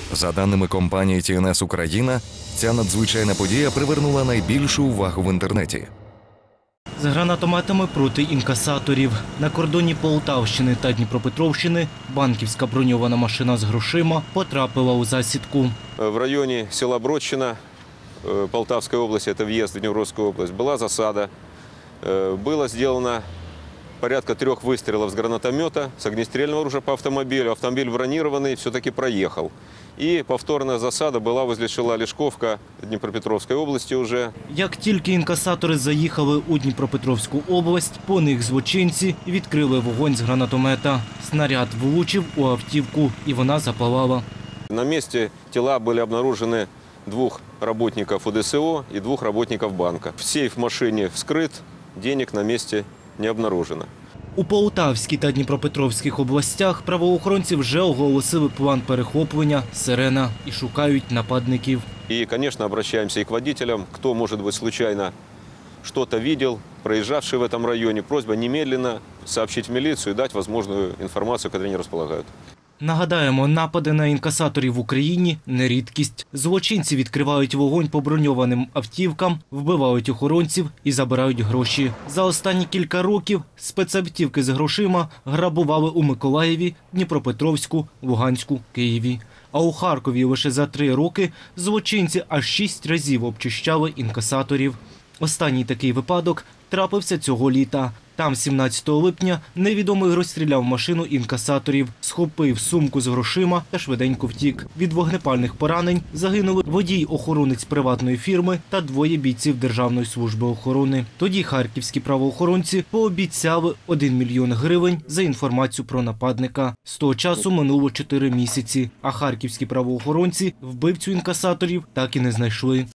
За даними компанії ТНС Україна, ця надзвичайна подія привернула найбільшу увагу в інтернеті. З гранатометами проти інкасаторів. На кордоні Полтавщини та Дніпропетровщини банківська броньована машина з грошима потрапила у засідку. В районе села Бродчина Полтавской области, это въезд в Днепровскую область, была засада. Было сделано порядка 3 выстрелов с гранатомета, с огнестрельного оружия по автомобилю. Автомобиль бронированный все-таки проехал. И повторная засада была возле села Лешковка Днепропетровской области уже. Як тільки інкасатори заїхали у Дніпропетровську область, по них злочинці відкрили вогонь з гранатомета. Снаряд влучив у автівку, і вона запалала. На месте тела были обнаружены 2 работников УДСО и 2 работников банка. Сейф в машине вскрыт, денег на месте не обнаружено. У Полтавській та Дніпропетровських областях правоохоронці вже оголосили план перехоплення «Сирена» і шукають нападників. И, конечно, обращаемся и к водителям, кто, может быть, случайно что-то видел, проезжавший в этом районе. Просьба немедленно сообщить в милицию и дать возможную информацию, которой они располагают. Нагадаємо, напади на інкасаторів в Україні – не рідкість. Злочинці відкривають вогонь по броньованим автівкам, вбивають охоронців і забирають гроші. За останні кілька років спецавтівки з грошима грабували у Миколаєві, Дніпропетровську, Луганську, Києві. А у Харкові лише за 3 роки злочинці аж 6 разів обчищали інкасаторів. Останній такий випадок трапився цього літа. Там 17 липня невідомий розстріляв машину інкасаторів, схопив сумку з грошима та швиденько втік. Від вогнепальних поранень загинули водій-охоронець приватної фірми та 2 бійців Державної служби охорони. Тоді харківські правоохоронці пообіцяли 1 мільйон гривень за інформацію про нападника. З того часу минуло 4 місяці, а харківські правоохоронці вбивцю інкасаторів так і не знайшли.